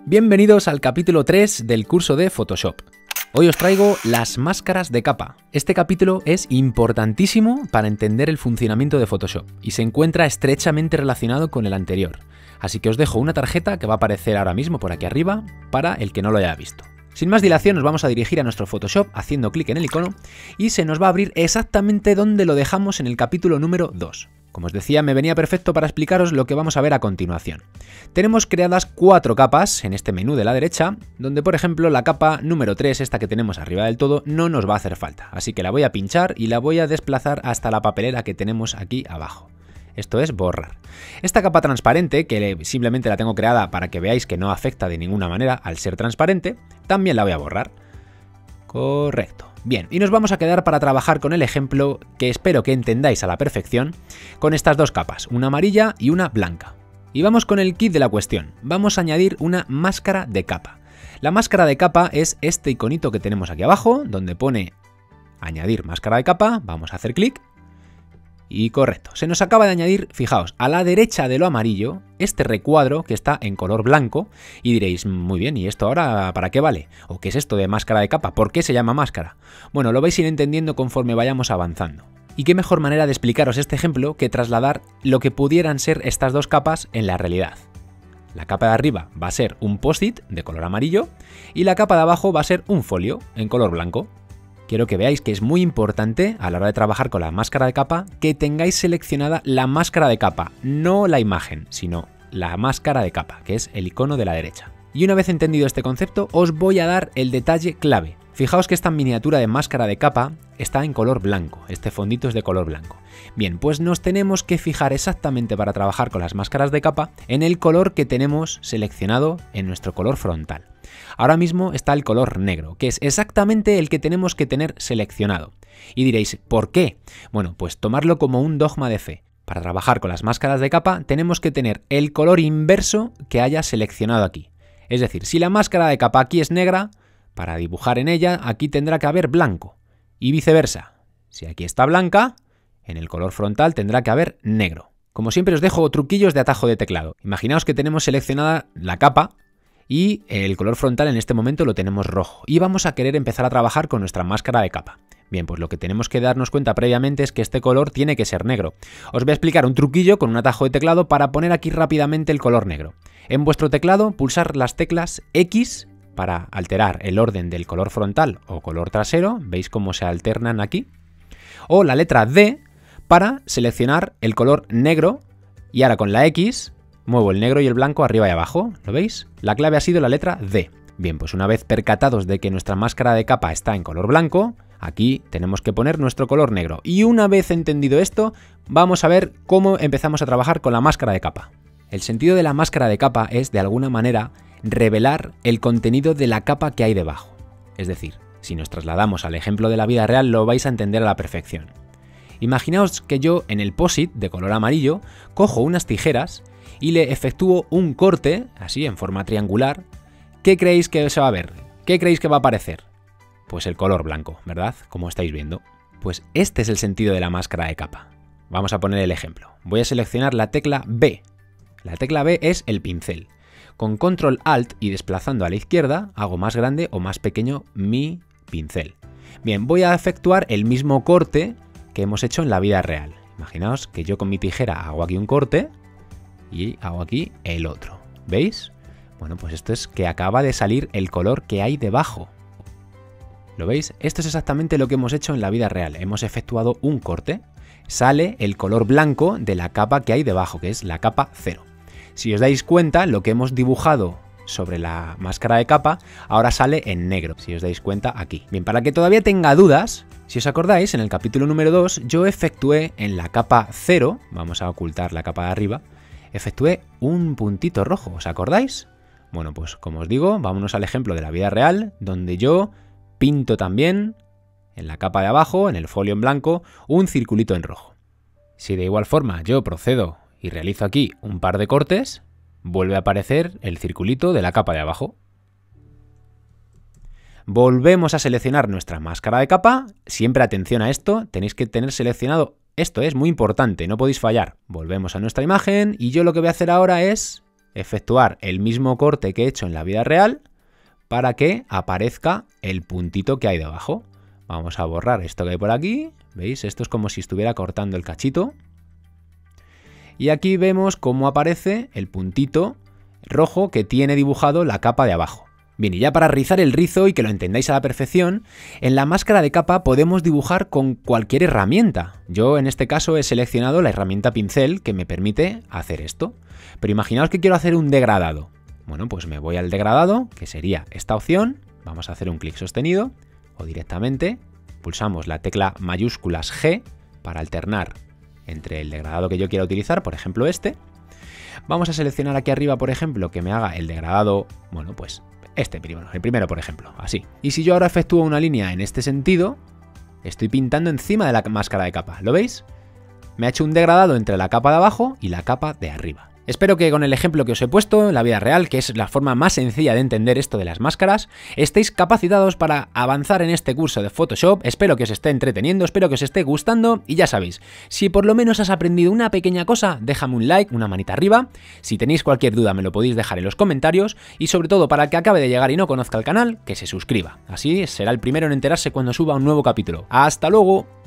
Bienvenidos al capítulo 3 del curso de Photoshop. Hoy os traigo las máscaras de capa. Este capítulo es importantísimo para entender el funcionamiento de Photoshop y se encuentra estrechamente relacionado con el anterior. Así que os dejo una tarjeta que va a aparecer ahora mismo por aquí arriba para el que no lo haya visto. Sin más dilación nos vamos a dirigir a nuestro Photoshop haciendo clic en el icono y se nos va a abrir exactamente donde lo dejamos en el capítulo número 2. Como os decía, me venía perfecto para explicaros lo que vamos a ver a continuación. Tenemos creadas 4 capas en este menú de la derecha, donde por ejemplo la capa número 3, esta que tenemos arriba del todo, no nos va a hacer falta. Así que la voy a pinchar y la voy a desplazar hasta la papelera que tenemos aquí abajo. Esto es borrar. Esta capa transparente, que simplemente la tengo creada para que veáis que no afecta de ninguna manera al ser transparente, también la voy a borrar. Correcto. Bien, y nos vamos a quedar para trabajar con el ejemplo que espero que entendáis a la perfección, con estas dos capas, una amarilla y una blanca. Y vamos con el kit de la cuestión. Vamos a añadir una máscara de capa. La máscara de capa es este iconito que tenemos aquí abajo, donde pone añadir máscara de capa. Vamos a hacer clic. Y correcto, se nos acaba de añadir, fijaos, a la derecha de lo amarillo, este recuadro que está en color blanco, y diréis, muy bien, ¿y esto ahora para qué vale? ¿O qué es esto de máscara de capa? ¿Por qué se llama máscara? Bueno, lo vais a ir entendiendo conforme vayamos avanzando. Y qué mejor manera de explicaros este ejemplo que trasladar lo que pudieran ser estas dos capas en la realidad. La capa de arriba va a ser un post-it de color amarillo, y la capa de abajo va a ser un folio en color blanco. Quiero que veáis que es muy importante a la hora de trabajar con la máscara de capa que tengáis seleccionada la máscara de capa, no la imagen, sino la máscara de capa, que es el icono de la derecha. Y una vez entendido este concepto, os voy a dar el detalle clave. Fijaos que esta miniatura de máscara de capa está en color blanco, este fondito es de color blanco. Bien, pues nos tenemos que fijar exactamente para trabajar con las máscaras de capa en el color que tenemos seleccionado en nuestro color frontal. Ahora mismo está el color negro, que es exactamente el que tenemos que tener seleccionado. Y diréis, ¿por qué? Bueno, pues tomarlo como un dogma de fe. Para trabajar con las máscaras de capa tenemos que tener el color inverso que haya seleccionado aquí. Es decir, si la máscara de capa aquí es negra, para dibujar en ella aquí tendrá que haber blanco. Y viceversa. Si aquí está blanca, en el color frontal tendrá que haber negro. Como siempre os dejo truquillos de atajo de teclado. Imaginaos que tenemos seleccionada la capa y el color frontal en este momento lo tenemos rojo. Y vamos a querer empezar a trabajar con nuestra máscara de capa. Bien, pues lo que tenemos que darnos cuenta previamente es que este color tiene que ser negro. Os voy a explicar un truquillo con un atajo de teclado para poner aquí rápidamente el color negro. En vuestro teclado pulsar las teclas X para alterar el orden del color frontal o color trasero, veis cómo se alternan aquí, o la letra D para seleccionar el color negro y ahora con la X muevo el negro y el blanco arriba y abajo, ¿lo veis? La clave ha sido la letra D. Bien, pues una vez percatados de que nuestra máscara de capa está en color blanco, aquí tenemos que poner nuestro color negro. Y una vez entendido esto, vamos a ver cómo empezamos a trabajar con la máscara de capa. El sentido de la máscara de capa es, de alguna manera, revelar el contenido de la capa que hay debajo. Es decir, si nos trasladamos al ejemplo de la vida real, lo vais a entender a la perfección. Imaginaos que yo, en el post-it de color amarillo, cojo unas tijeras y le efectúo un corte, así en forma triangular. ¿Qué creéis que se va a ver? ¿Qué creéis que va a aparecer? Pues el color blanco, ¿verdad? Como estáis viendo. Pues este es el sentido de la máscara de capa. Vamos a poner el ejemplo. Voy a seleccionar la tecla B. La tecla B es el pincel. Con Control Alt y desplazando a la izquierda, hago más grande o más pequeño mi pincel. Bien, voy a efectuar el mismo corte que hemos hecho en la vida real. Imaginaos que yo con mi tijera hago aquí un corte y hago aquí el otro. ¿Veis? Bueno, pues esto es que acaba de salir el color que hay debajo. ¿Lo veis? Esto es exactamente lo que hemos hecho en la vida real. Hemos efectuado un corte. Sale el color blanco de la capa que hay debajo, que es la capa 0. Si os dais cuenta, lo que hemos dibujado sobre la máscara de capa ahora sale en negro, si os dais cuenta aquí. Bien, para que todavía tenga dudas, si os acordáis, en el capítulo número 2 yo efectué en la capa 0, vamos a ocultar la capa de arriba, efectué un puntito rojo, ¿os acordáis? Bueno, pues como os digo, vámonos al ejemplo de la vida real, donde yo pinto también en la capa de abajo, en el folio en blanco, un circulito en rojo. Si de igual forma yo procedo y realizo aquí un par de cortes, vuelve a aparecer el circulito de la capa de abajo. Volvemos a seleccionar nuestra máscara de capa. Siempre atención a esto, tenéis que tener seleccionado esto, es muy importante, no podéis fallar. Volvemos a nuestra imagen y yo lo que voy a hacer ahora es efectuar el mismo corte que he hecho en la vida real para que aparezca el puntito que hay debajo. Vamos a borrar esto que hay por aquí. ¿Veis? Esto es como si estuviera cortando el cachito. Y aquí vemos cómo aparece el puntito rojo que tiene dibujado la capa de abajo. Bien, y ya para rizar el rizo y que lo entendáis a la perfección, en la máscara de capa podemos dibujar con cualquier herramienta. Yo en este caso he seleccionado la herramienta pincel que me permite hacer esto. Pero imaginaos que quiero hacer un degradado. Bueno, pues me voy al degradado, que sería esta opción. Vamos a hacer un clic sostenido o directamente pulsamos la tecla mayúsculas G para alternar entre el degradado que yo quiera utilizar, por ejemplo este. Vamos a seleccionar aquí arriba, por ejemplo, que me haga el degradado, bueno, pues este primero, el primero, por ejemplo, así. Y si yo ahora efectúo una línea en este sentido, estoy pintando encima de la máscara de capa, ¿lo veis? Me ha hecho un degradado entre la capa de abajo y la capa de arriba. Espero que con el ejemplo que os he puesto en la vida real, que es la forma más sencilla de entender esto de las máscaras, estéis capacitados para avanzar en este curso de Photoshop. Espero que os esté entreteniendo, espero que os esté gustando y ya sabéis, si por lo menos has aprendido una pequeña cosa, déjame un like, una manita arriba. Si tenéis cualquier duda me lo podéis dejar en los comentarios y sobre todo para el que acabe de llegar y no conozca el canal, que se suscriba. Así será el primero en enterarse cuando suba un nuevo capítulo. ¡Hasta luego!